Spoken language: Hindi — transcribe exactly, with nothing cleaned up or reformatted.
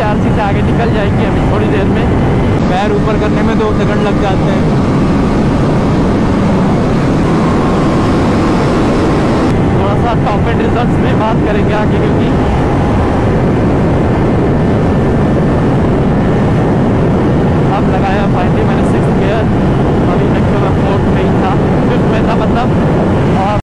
आरसी से आगे निकल जाएंगे अभी थोड़ी देर में। पैर ऊपर करने में दो सेकंड लग जाते हैं। थोड़ा सा टॉप एंड रिजल्ट्स में बात करेंगे आगे, क्योंकि